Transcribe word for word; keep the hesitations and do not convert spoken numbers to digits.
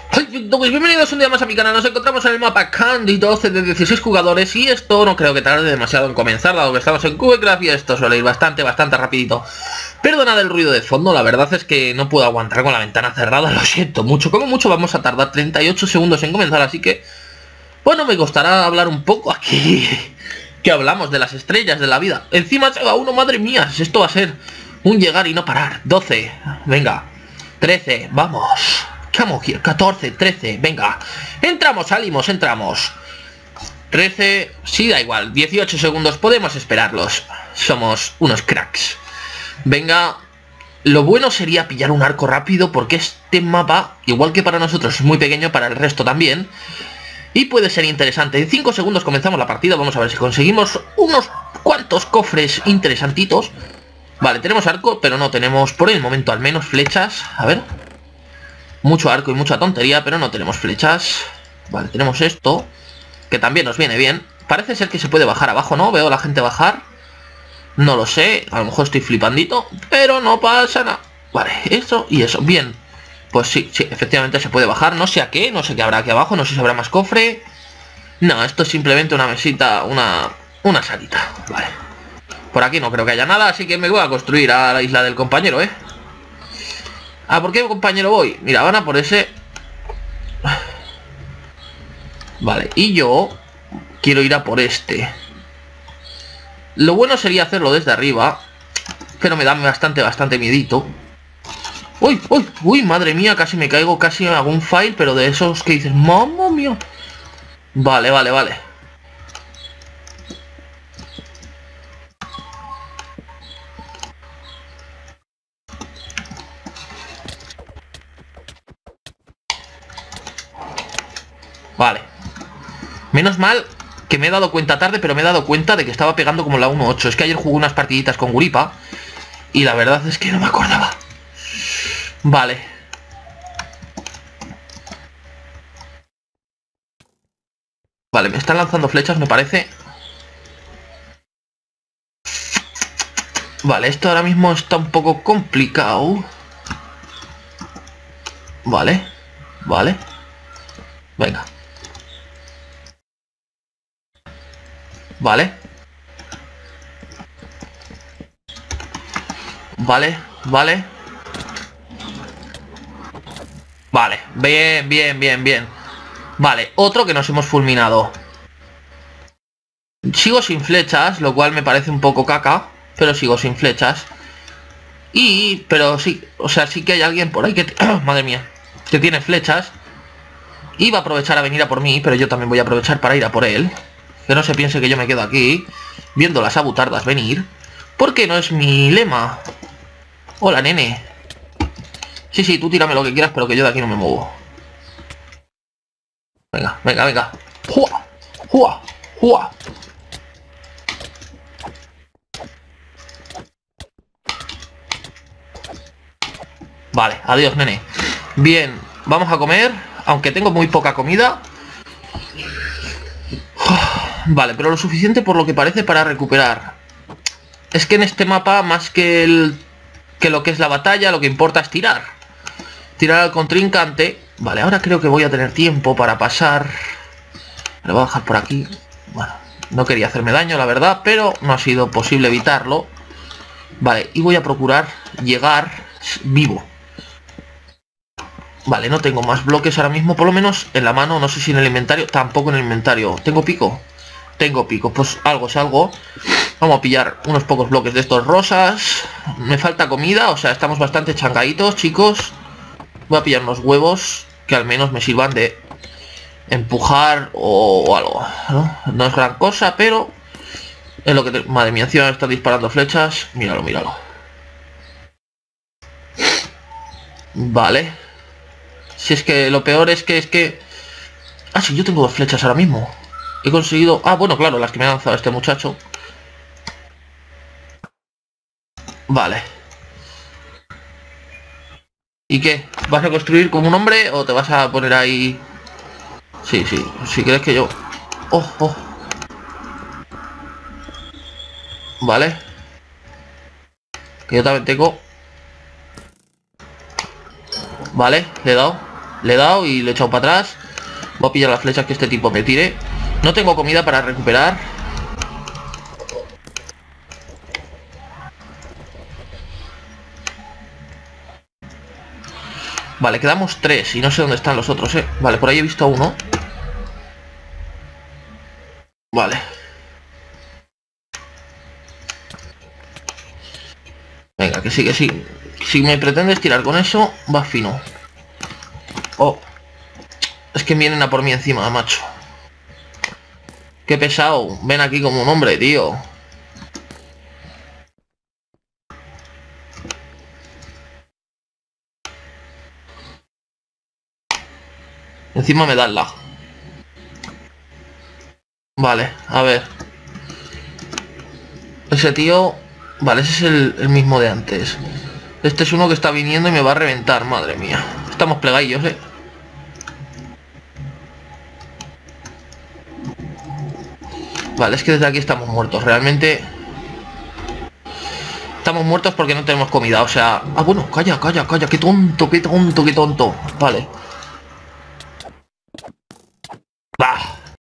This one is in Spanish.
Pues bienvenidos un día más a mi canal. Nos encontramos en el mapa Candy doce de dieciséis jugadores. Y esto no creo que tarde demasiado en comenzar, dado que estamos en Cubecraft y esto suele ir bastante, bastante rapidito. Perdonad el ruido de fondo, la verdad es que no puedo aguantar con la ventana cerrada. Lo siento mucho, como mucho vamos a tardar treinta y ocho segundos en comenzar. Así que, bueno, me costará hablar un poco aquí. Que hablamos de las estrellas de la vida. Encima se va uno, madre mía. Esto va a ser un llegar y no parar. doce, venga. trece, vamos. Vamos, catorce, trece, venga. Entramos, salimos, entramos. trece, sí, da igual. dieciocho segundos, podemos esperarlos. Somos unos cracks. Venga. Lo bueno sería pillar un arco rápido, porque este mapa, igual que para nosotros, es muy pequeño, para el resto también. Y puede ser interesante. En cinco segundos comenzamos la partida. Vamos a ver si conseguimos unos cuantos cofres interesantitos. Vale, tenemos arco, pero no tenemos, por el momento al menos, flechas. A ver. Mucho arco y mucha tontería, pero no tenemos flechas. Vale, tenemos esto, que también nos viene bien. Parece ser que se puede bajar abajo, ¿no? Veo a la gente bajar. No lo sé, a lo mejor estoy flipandito, pero no pasa nada. Vale, eso y eso, bien. Pues sí, sí, efectivamente se puede bajar. No sé a qué, no sé qué habrá aquí abajo, no sé si habrá más cofre. No, esto es simplemente una mesita, una, una salita. Vale. Por aquí no creo que haya nada, así que me voy a construir a la isla del compañero, ¿eh? Ah, ¿por qué compañero voy? Mira, van a por ese. Vale, y yo quiero ir a por este. Lo bueno sería hacerlo desde arriba, pero me da bastante, bastante miedito. Uy, uy, uy, madre mía, casi me caigo, casi hago un fail, pero de esos que dices, mamma mía. Vale, vale, vale. Vale. Menos mal que me he dado cuenta tarde, pero me he dado cuenta de que estaba pegando como la uno ocho. Es que ayer jugué unas partiditas con Guripa y la verdad es que no me acordaba. Vale. Vale, me están lanzando flechas, me parece. Vale, esto ahora mismo está un poco complicado. Vale. Vale. Venga. Vale. Vale, vale. Vale, bien, bien, bien, bien. Vale, otro que nos hemos fulminado. Sigo sin flechas, lo cual me parece un poco caca, pero sigo sin flechas. Y, pero sí, o sea, sí que hay alguien por ahí que... madre mía, que tiene flechas. Y va a aprovechar a venir a por mí, pero yo también voy a aprovechar para ir a por él. Que no se piense que yo me quedo aquí viendo las abutardas venir, porque no es mi lema. Hola, nene. Sí, sí, tú tírame lo que quieras, pero que yo de aquí no me muevo. Venga, venga, venga. ¡Jua! ¡Jua! ¡Jua! Vale, adiós, nene. Bien, vamos a comer, aunque tengo muy poca comida. Vale, pero lo suficiente por lo que parece para recuperar. Es que en este mapa, más que el que lo que es la batalla, lo que importa es tirar. Tirar al contrincante. Vale, ahora creo que voy a tener tiempo para pasar. Me lo voy a bajar por aquí. Bueno, no quería hacerme daño, la verdad, pero no ha sido posible evitarlo. Vale, y voy a procurar llegar vivo. Vale, no tengo más bloques ahora mismo, por lo menos en la mano. No sé si en el inventario, tampoco en el inventario. ¿Tengo pico? Tengo pico, pues algo es algo. Vamos a pillar unos pocos bloques de estos rosas. Me falta comida, o sea, estamos bastante changaditos, chicos. Voy a pillar unos huevos que al menos me sirvan de empujar o, o algo, ¿no? No es gran cosa, pero es lo que te... Madre mía, encima está disparando flechas. Míralo, míralo. Vale. Si es que lo peor es que es que... Ah, sí, yo tengo dos flechas ahora mismo. He conseguido... Ah, bueno, claro, las que me ha lanzado este muchacho. Vale. ¿Y qué? ¿Vas a construir como un hombre o te vas a poner ahí? Sí, sí, si crees que yo... Oh, oh. Vale. Que yo también tengo... Vale, le he dado. Le he dado y le he echado para atrás. Voy a pillar las flechas que este tipo me tire. No tengo comida para recuperar. Vale, quedamos tres y no sé dónde están los otros, eh. Vale, por ahí he visto a uno. Vale. Venga, que sí, que sí. Si me pretendes tirar con eso, va fino. Oh. Es que vienen a por mí encima, macho. Qué pesado. Ven aquí como un hombre, tío. Encima me da el lag. Vale, a ver. Ese tío... Vale, ese es el, el mismo de antes. Este es uno que está viniendo y me va a reventar, madre mía. Estamos plegadillos, eh. Vale, es que desde aquí estamos muertos. Realmente... Estamos muertos porque no tenemos comida, o sea... Ah, bueno, calla, calla, calla. Qué tonto, qué tonto, qué tonto. Vale. Bah.